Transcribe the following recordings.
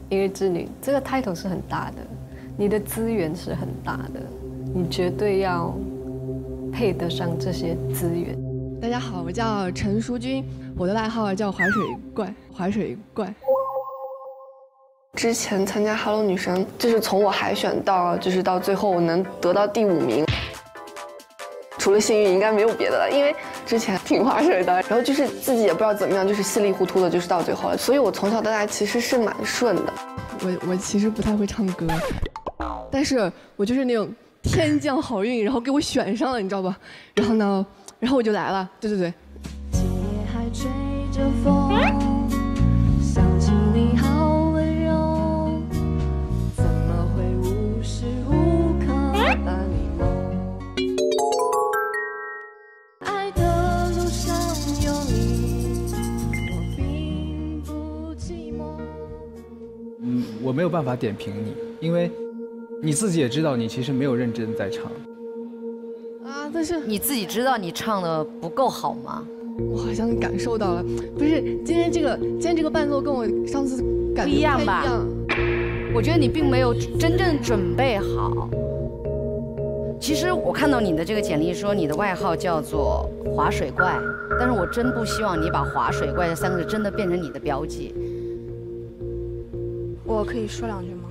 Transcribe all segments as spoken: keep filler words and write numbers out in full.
音乐之女这个 title 是很大的，你的资源是很大的，你绝对要配得上这些资源。 大家好，我叫陈淑君，我的外号叫划水怪，划水怪。 之前参加 Hello 女神，就是从我海选到就是到最后我能得到第五名，除了幸运应该没有别的了，因为之前挺划水的，然后就是自己也不知道怎么样，就是稀里糊涂的，就是到最后了，所以我从小到大其实是蛮顺的。 我我其实不太会唱歌，但是我就是那种天降好运，然后给我选上了，你知道吧？然后呢，然后我就来了，对对对。今夜还吹着风，想起你好温柔，怎么会无时无刻把你梦？爱的路上有你，我并不寂寞。 嗯，我没有办法点评你，因为你自己也知道，你其实没有认真在唱。 啊，但是你自己知道你唱的不够好吗？ 我好像感受到了，不是今天这个今天这个伴奏跟我上次感觉不一样吧？我觉得你并没有真正准备好。其实我看到你的这个简历说你的外号叫做划水怪，但是我真不希望你把划水怪这三个字真的变成你的标记。 我可以说两句吗？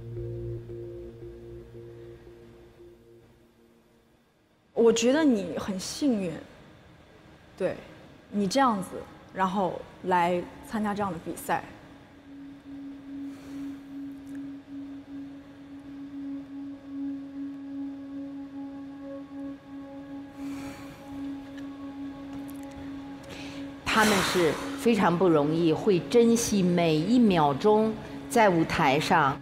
我觉得你很幸运，对，你这样子，然后来参加这样的比赛。 他们是非常不容易，会珍惜每一秒钟在舞台上。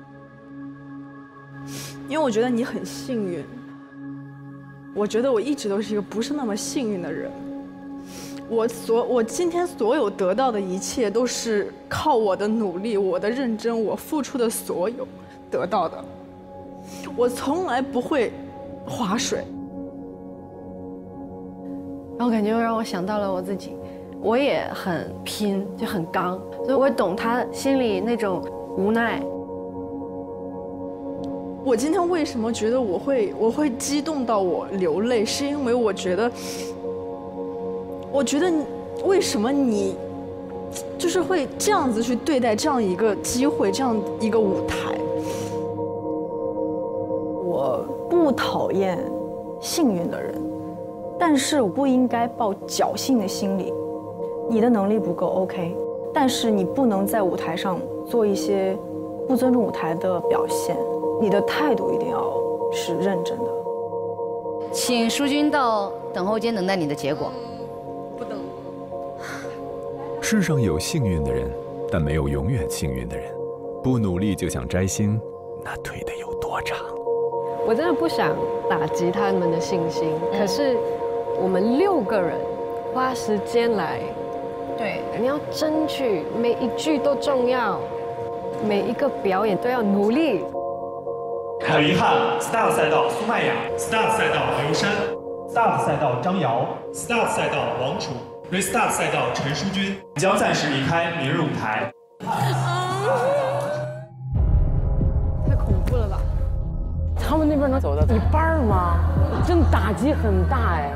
因为我觉得你很幸运。我觉得我一直都是一个不是那么幸运的人，我所我今天所有得到的一切都是靠我的努力、我的认真、我付出的所有得到的。我从来不会划水， 然后感觉让我想到了我自己，我也很拼，就很刚，所以我懂他心里那种无奈。 我今天为什么觉得我会我会激动到我流泪，是因为我觉得，我觉得为什么你就是会这样子去对待这样一个机会，这样一个舞台？我不讨厌幸运的人，但是我不应该抱侥幸的心理。你的能力不够 OK， 但是你不能在舞台上做一些不尊重舞台的表现。你的态度一定要是认真的。 请淑君到等候间等待你的结果。 不等。 世上有幸运的人，但没有永远幸运的人。不努力就想摘星，那腿得有多长？ 我真的不想打击他们的信心，可是我们六个人花时间来，对，你要争取每一句都重要，每一个表演都要努力。 很遗憾 ，Start 赛道苏麦雅 ，Start 赛道刘珊 ，Start 赛道张瑶 ，Start 赛道王楚 ，Restart 赛道陈淑君将暂时离开明日舞台。 太恐怖了吧！他们那边能走到一半吗？真打击很大哎。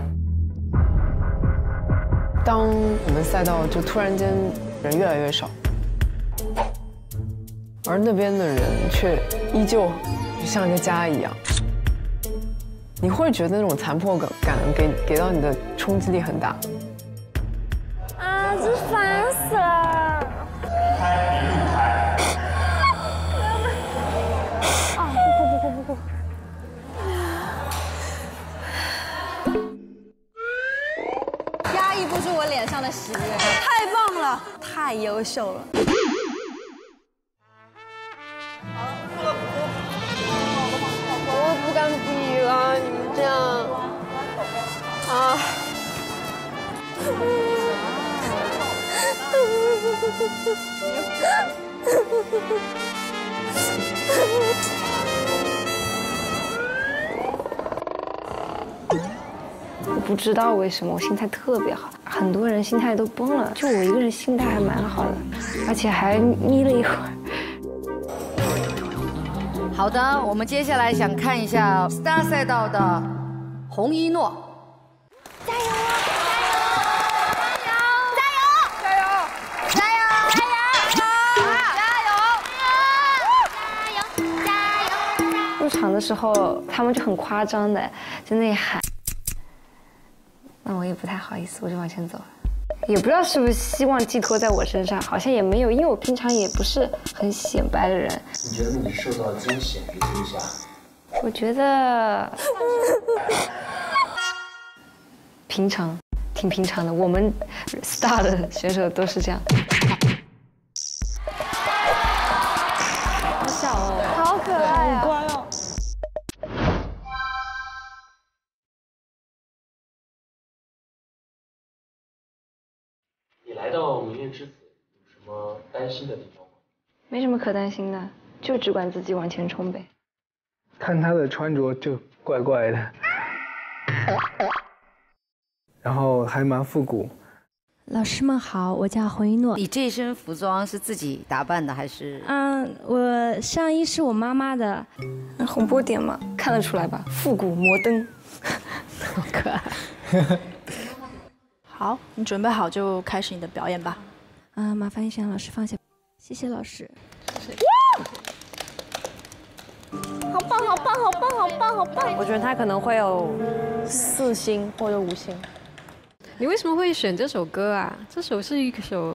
当我们赛道就突然间人越来越少，而那边的人却依旧就像一个家一样，你会觉得那种残破感给给到你的冲击力很大。 啊，这烦死了！ 开明日舞台。 啊，不不不不不不！压抑不住我脸上的喜悦，太棒了，太优秀了。 我不敢比了，你们这样啊！我不知道为什么我心态特别好，很多人心态都崩了，就我一个人心态还蛮好的，而且还眯了一会儿。 好的，我们接下来想看一下 Star 赛道的洪一诺。 加油啊！加油！加油！加油！加油！加油！加油！加油！ 入场的时候，他们就很夸张的在那里喊，那我也不太好意思，我就往前走了。也不知道是不是希望寄托在我身上，好像也没有，因为我平常也不是很显摆的人。 你觉得你受到惊险还是惊吓？ 我觉得平常，挺平常的。我们 Star 的选手都是这样。好小哦，好可爱啊！好乖哦。 你来到明日之子，有什么担心的地方吗？ 没什么可担心的，就只管自己往前冲呗。 看他的穿着就怪怪的，然后还蛮复古。 老师们好，我叫洪一诺。 你这身服装是自己打扮的还是？ 嗯，我上衣是我妈妈的， 红波点嘛，看得出来吧？复古摩登， 好可爱。 好，你准备好就开始你的表演吧。 啊，麻烦一下老师放下，谢谢老师。 好棒，好棒，好棒，好棒，好棒！ 我觉得他可能会有四星或者五星。你为什么会选这首歌啊？这首是一首